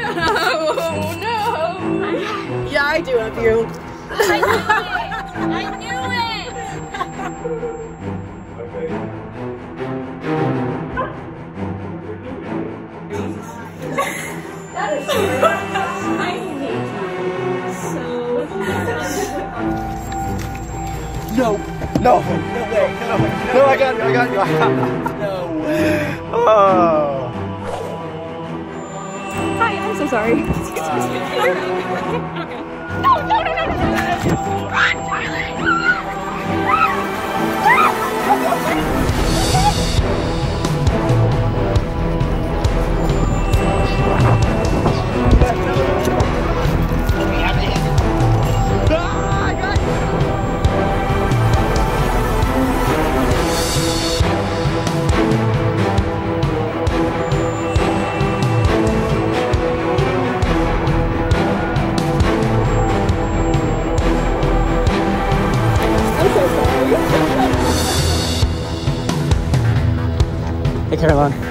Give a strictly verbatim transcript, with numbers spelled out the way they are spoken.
Oh no! Yeah, I do have you. I knew it! I knew it! That is true. I hate you so much. No, no, no way, no, no, I got you, I got you, I got you. No way. Oh. Hi, I'm so sorry. Excuse me. No, no, no, no, no, no. Run, Charlie! Hey, Caroline.